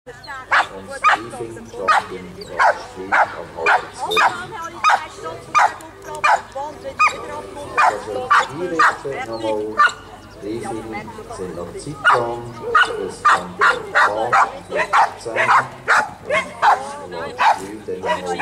Und das Briefing startet im Street am halb 12. Also einrichten nochmal. Briefing sind noch Zeitplan. Das kann der 10 und dann 3 dann nochmal.